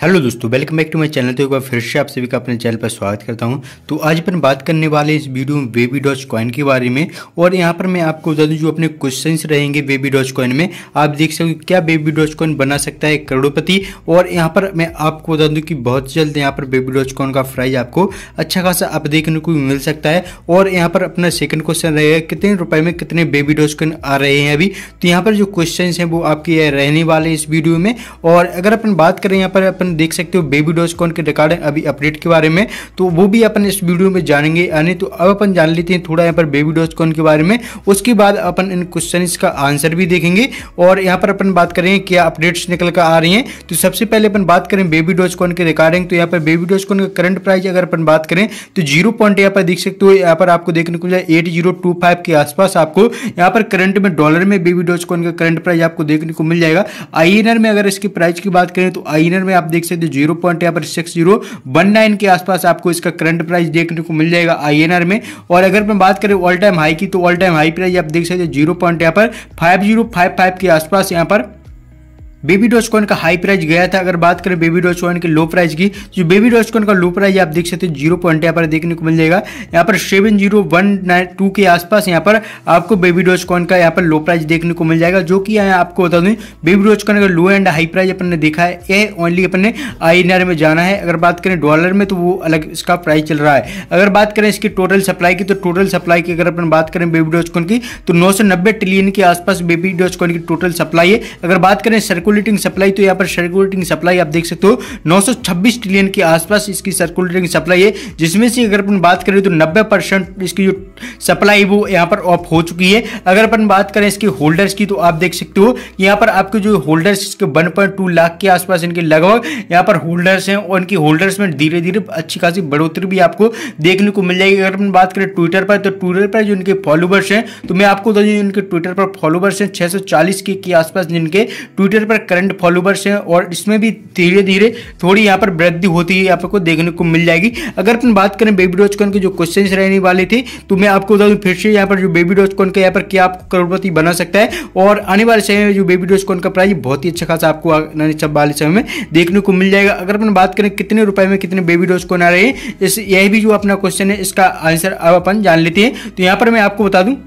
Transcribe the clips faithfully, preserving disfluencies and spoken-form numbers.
Hello दोस्तों, welcome back to my channel. तो एक बार फिर से आप सभी का अपने चैनल पर स्वागत करता हूं। तो आज अपन बात करने वाले इस वीडियो में बेबी डॉज कॉइन के बारे में। और यहां पर मैं आपको बता दूं जो अपने क्वेश्चंस रहेंगे बेबी डॉज कॉइन में, आप देख सकते हो क्या बेबी डॉज कॉइन बना सकता है करोड़पति। और यहाँ पर मैं आपको बता दूँ कि बहुत जल्द यहाँ पर बेबी डॉज कॉइन का प्राइस आपको अच्छा खासा अब देखने को मिल सकता है। और यहाँ पर अपना सेकंड क्वेश्चन रहेगा कितने रुपए में कितने बेबी डॉज कॉइन आ रहे हैं अभी। तो यहाँ पर जो क्वेश्चन हैं वो आपके रहने वाले इस वीडियो में। और अगर अपन बात करें यहाँ पर अपन देख सकते हो बेबी डॉज कॉइन के रिकॉर्डिंग अभी अपडेट के बारे में, तो वो भी अपन इस वीडियो में जानेंगे। यानी तो अब अपन जान लेते हैं थोड़ा यहाँ पर बेबी डॉज कॉइन के बारे में, उसके बाद अपन इन क्वेश्चंस का आंसर भी देखेंगे। और यहाँ पर अपन बात करेंगे क्या अपडेट्स निकल कर आ रही हैं। तो सबसे पहले अपन बात करें बेबी डॉज कॉइन के रिकॉर्डिंग। तो यहाँ पर बेबी डॉज कॉइन का करंट प्राइस अगर अपन बात करें तो जीरो पॉइंट यहाँ पर देख सकते हो, यहाँ पर आपको देखने को मिला एट जीरो टू फाइव के आसपास आपको यहाँ पर करंट में डॉलर में बेबी डॉज कॉइन का करंट प्राइस आपको देखने को मिल जाएगा। आईएनआर में अगर इसकी प्राइस की बात करें तो आईएनआर में आप देख सकते हो जीरो पॉइंट यहाँ पर सिक्स जीरो वन नाइन के आसपास आपको इसका करंट प्राइस देखने को मिल जाएगा आईएनआर में। और अगर मैं बात करें ऑल टाइम हाई की तो ऑल टाइम हाई प्राइस आप देख सकते हो जीरो पॉइंट यहाँ पर फाइव जीरो फाइव फाइव के आसपास यहाँ पर बेबी डॉज कॉइन का हाई प्राइस गया था। अगर बात करें बेबी डॉज कॉइन के लो प्राइस की, जो बेबी डॉज कॉइन का लो प्राइस आप देख सकते हो जीरो पॉइंट यहाँ पर देखने को मिल जाएगा यहाँ पर seven zero one nine two के आसपास यहाँ पर आपको बेबी डॉज कॉइन का यहाँ पर लो प्राइस देखने को मिल जाएगा। जो कि यहाँ आपको बता दूं बेबी डॉज कॉइन का लो एंड हाई प्राइस अपन ने देखा है, ये ओनली अपन ने आईएनआर में जाना है। अगर बात करें डॉलर में तो वो अलग इसका प्राइस चल रहा है। अगर बात करें इसकी टोटल सप्लाई की तो टोटल सप्लाई की अगर अपन बात करें बेबी डॉज कॉइन की तो नौ सौ नब्बे ट्रिलियन के आसपास बेबी डॉज कॉइन की टोटल सप्लाई है। अगर बात करें सर्कुलेटिंग सप्लाई तो यहाँ पर सर्कुलेटिंग सप्लाई आप देख सकते हो नौ सौ छब्बीस ट्रिलियन के आसपास इसकी सर्कुलेटिंग सप्लाई है, जिसमें से अगर अपन बात करें तो नब्बे परसेंट इसकी जो सप्लाई वो यहाँ पर ऑफ हो चुकी है। अगर अपन बात करें इसके होल्डर्स की तो आप देख सकते हो यहाँ पर आपके जो होल्डर्स इसके वन पॉइंट टू लाख के आसपास इनके लगभग यहाँ पर होल्डर्स हैं। और इनकी होल्डर्स में धीरे धीरे अच्छी खासी बढ़ोतरी भी आपको देखने को मिल जाएगी। अगर अपन बात करें ट्विटर पर तो ट्विटर पर जो इनके फॉलोवर्स हैं तो मैं आपको बता दूं इनके ट्विटर पर फॉलोवर्स हैं छह सौ चालीस के, के आसपास जिनके ट्विटर पर करंट फॉलोवर्स हैं। और इसमें भी धीरे धीरे थोड़ी यहाँ पर वृद्धि होती है आपको देखने को मिल जाएगी। अगर अपन बात करें बेबी डॉज कॉइन के जो क्वेश्चंस रहने वाले थे तो मैं आपको बता दूं फिर से यहाँ पर जो बेबी डॉज कॉइन का यहाँ पर क्या आपको करोड़पति बना सकता है। और आने वाले समय में जो बेबी डॉज कॉइन का प्राइस बहुत ही अच्छा खासा आपको आने वाले समय में देखने को मिल जाएगा। अगर अपन बात करें कितने रुपए में कितने बेबी डॉज कॉइन आ रहे हैं, इस यही भी जो अपना क्वेश्चन है इसका आंसर अब अपन जान लेते हैं। तो यहाँ पर मैं आपको बता दूं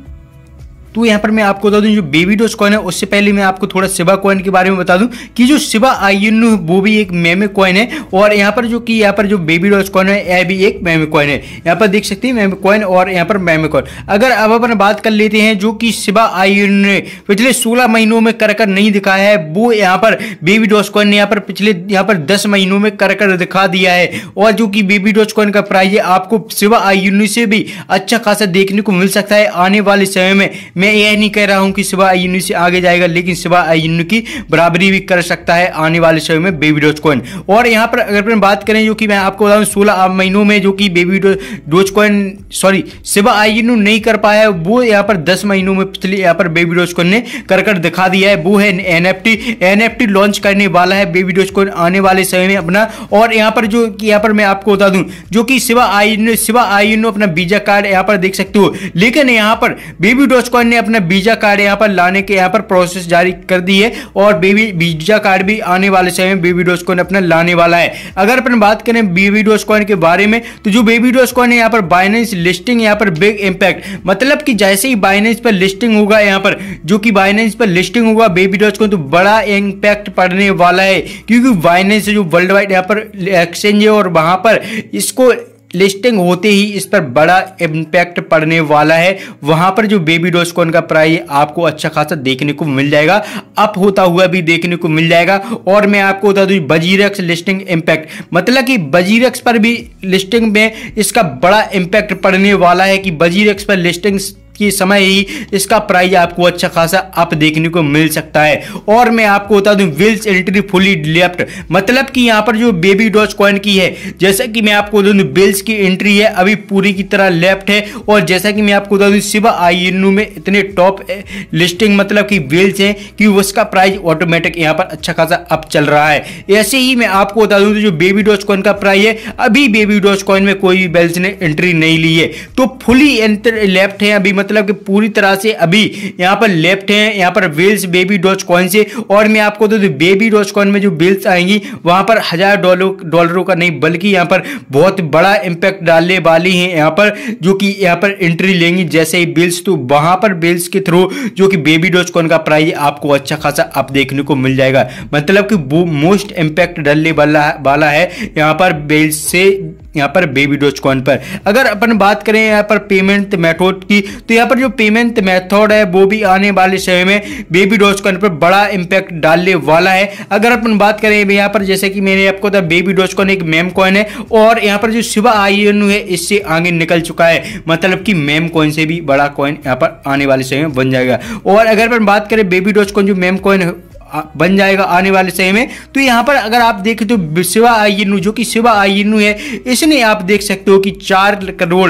तो यहाँ पर मैं आपको बता दूं जो बेबी डॉज कॉइन है उससे पहले मैं आपको थोड़ा शिबा कॉइन के बारे में बता दूं कि जो शिबा आईएनओ वो भी एक मेमे कॉइन है। और यहाँ पर जो कि यहाँ पर जो बेबी डॉज कॉइन है यह भी एक मेमे कॉइन है। यहाँ पर देख सकते हैं मेमे कॉइन और यहाँ पर मेमे कॉइन। अगर अब अपन बात कर लेते हैं जो कि शिबा आईएनओ ने पिछले सोलह महीनों में कर कर नहीं दिखाया है, वो यहाँ पर बेबी डॉज कॉइन ने यहाँ पर पिछले यहाँ पर दस महीनों में कर कर दिखा दिया है। और जो कि बेबी डॉज कॉइन का प्राइस है आपको शिबा आईएनओ से भी अच्छा खासा देखने को मिल सकता है आने वाले समय में। मैं यह नहीं कह रहा हूं कि शिबा आईएनओ से आगे जाएगा, लेकिन शिबा आईएनओ की बराबरी भी कर सकता है आने वाले समय में बेबी डॉज कॉइन। और यहां पर अगर अपन बात करें जो कि मैं आपको बताऊं सोलह महीनों में जो कि baby doge coin sorry Shiba Inu नहीं कर पाया वो यहां पर दस महीनों में पिछले यहां पर बेबी डॉज कॉइन ने कर कर दिखा दिया है। वो है एनएफटी एनएफटी लॉन्च करने वाला है बेबी डॉज कॉइन आने वाले समय में अपना। और यहां पर जो कि यहां पर मैं आपको बता दूं जो कि शिबा आईएनओ शिबा आईएनओ अपना वीजा कार्ड यहां पर देख सकते हो, लेकिन यहां पर बेबी डॉज कॉइन ने अपना वीजा कार्ड यहां पर लाने के यहां पर प्रोसेस जारी कर दी है। और बेबी वीजा कार्ड भी आने वाले समय में बेबी डॉज कॉइन अपना लाने वाला है। अगर अपन बात करें बेबी डॉज कॉइन के बारे में तो जो बेबी डॉज कॉइन है यहां पर बाइनेंस लिस्टिंग यहां पर बिग इंपैक्ट, मतलब कि जैसे ही बाइनेंस पर लिस्टिंग होगा यहां पर जो कि बाइनेंस पर लिस्टिंग होगा बेबी डॉज कॉइन तो बड़ा इंपैक्ट पड़ने वाला है। क्योंकि बाइनेंस जो वर्ल्ड वाइड यहां पर एक्सचेंज है और वहां पर इसको लिस्टिंग होते ही इस पर बड़ा इंपैक्ट पड़ने वाला है। वहां पर जो बेबी डॉज कॉइन का प्राइस आपको अच्छा खासा देखने को मिल जाएगा, अप होता हुआ भी देखने को मिल जाएगा। और मैं आपको बता दूं बजीरेक्स लिस्टिंग इंपैक्ट, मतलब कि बजीरेक्स पर भी लिस्टिंग में इसका बड़ा इंपैक्ट पड़ने वाला है कि बजीरेक्स पर लिस्टिंग कि समय ही इसका प्राइस आपको अच्छा खासा अप देखने को मिल सकता है। और मैं आपको बता दूं विल्स एंट्री फुली लेफ्ट, मतलब कि यहां पर जो बेबी डॉज कॉइन की है जैसा कि मैं आपको बता दूं बिल्स की एंट्री है अभी पूरी की तरह लेफ्ट है। और जैसा कि मैं आपको बता दूं शिबा आईएनओ में इतने टॉप लिस्टिंग मतलब कि विल्स हैं कि उसका प्राइस ऑटोमेटिक यहां पर अच्छा खासा अप चल रहा है। ऐसे ही मैं आपको बता दूं जो बेबी डॉज कॉइन का प्राइस है अभी बेबी डॉज कॉइन में कोई भी बिल्स ने एंट्री नहीं ली है तो फुली लेफ्ट है अभी, मतलब कि पूरी तरह से अभी यहाँ पर लेफ्ट है यहाँ पर वेल्स बेबी डॉज कॉइन से। और मैं आपको तो बेबी डॉज कॉइन में जो बिल्स आएंगी वहां पर हजार डॉलर डॉलरों का नहीं बल्कि यहाँ पर बहुत बड़ा इंपैक्ट डालने वाली है यहाँ पर, जो कि यहाँ पर एंट्री लेंगी जैसे ही बिल्स। तो वहां पर बिल्स के थ्रू जो कि बेबी डॉज कॉइन का प्राइस आपको अच्छा खासा आप देखने को मिल जाएगा, मतलब कि वो मोस्ट इंपैक्ट डालने वाला वाला है यहाँ पर बिल्स से यहाँ पर बेबी डॉज कॉइन पर। अगर अपन बात करें यहाँ पर पेमेंट मेथड की, तो यहाँ पर जो पेमेंट मेथड है वो भी आने वाले समय में बेबी डॉज कॉइन पर बड़ा इंपैक्ट डालने वाला है। अगर अपन बात करें यहाँ पर जैसे कि मैंने आपको बताया बेबी डॉज कॉइन एक मेम कॉइन है और यहाँ पर जो शिबा आईएनयू है इससे आगे निकल चुका है, मतलब कि मेम कॉइन से भी बड़ा कॉइन यहाँ पर आने वाले समय में बन जाएगा। और अगर अपन बात करें बेबी डॉज कॉइन जो मेम कॉइन बन जाएगा आने वाले समय में, तो यहाँ पर अगर आप देखें तो शिबा आईएनयू जो कि शिबा आईएनयू है इसने आप देख सकते हो कि चार करोड़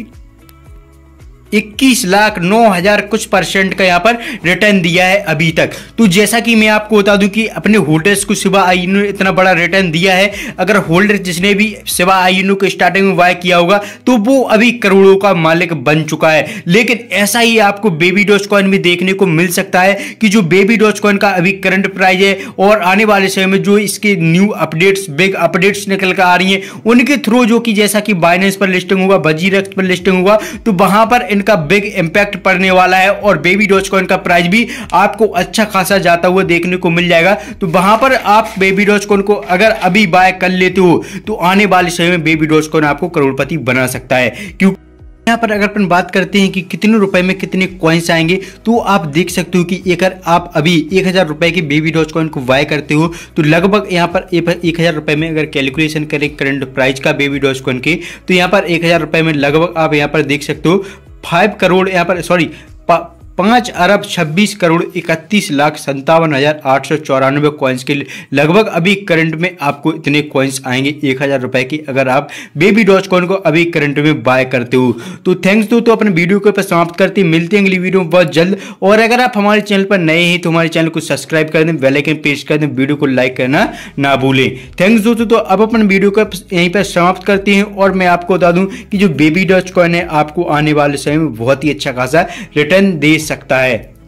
इक्कीस लाख नौ हजार कुछ परसेंट का यहाँ पर रिटर्न दिया है अभी तक। तो जैसा कि मैं आपको बता दूं कि अपने होल्डर्स को शिबा आईएनयू ने इतना बड़ा रिटर्न दिया है, अगर होल्डर जिसने भी शिबा आईएनयू को स्टार्टिंग में बाय किया होगा तो वो अभी करोड़ों का मालिक बन चुका है। लेकिन ऐसा ही आपको बेबी डॉज कॉइन में देखने को मिल सकता है कि जो बेबी डॉज कॉइन का अभी करंट प्राइस है और आने वाले समय में जो इसके न्यू अपडेट्स बिग अपडेट्स निकल कर आ रही है उनके थ्रू जो कि जैसा कि बाइनेंस पर लिस्टिंग होगा, वजीरेक्स पर लिस्टिंग होगा, तो वहां पर इनका बिग इंपैक्ट पड़ने वाला है और बेबी डॉज कॉइन का प्राइस भी आपको अच्छा खासा जाता हुआ देखने को मिल जाएगा। तो वहां पर आप बेबी डॉज कॉइन को अगर अभी बाय कर लेते हो तो आने वाले समय में बेबी डॉज कॉइन आपको करोड़पति बना सकता है। क्योंकि यहाँ पर अगर अपन बात करते हैं कि कितने रुपए में कितने कॉइन्स आएंगे, तो आप देख सकते हो कि अगर आप अभी एक हजार रुपए की बेबी डॉज कॉइन को बाय करते हो तो लगभग यहाँ पर एक हजार रुपए में अगर कैलकुलेशन करें करंट प्राइस का बेबी डॉज कॉइन के, तो यहाँ पर एक हजार रुपए में लगभग आप यहाँ पर देख सकते हो फाइव करोड़ यहाँ पर सॉरी पांच अरब छब्बीस करोड़ इकतीस लाख संतावन हजार आठ सौ चौरानवे कॉइन्स के लगभग अभी करंट में आपको इतने कॉइन्स आएंगे एक हजार रुपए की अगर आप बेबी डॉज कॉइन को अभी करंट में बाय करते हो। तो थैंक्स दो तो अपने वीडियो को पर समाप्त करते हैं, मिलते हैं अगली वीडियो में बहुत जल्द। और अगर आप हमारे चैनल पर नए हैं तो हमारे चैनल को सब्सक्राइब कर दें, बेल आइकन प्रेस कर दें, वीडियो को लाइक करना ना भूलें। थैंक्स दोस्तों। तो अब अपन वीडियो को यहीं पर समाप्त करते हैं और मैं आपको बता दूं कि जो बेबी डॉज कॉइन है आपको आने वाले समय में बहुत ही अच्छा खासा रिटर्न दे सकता है।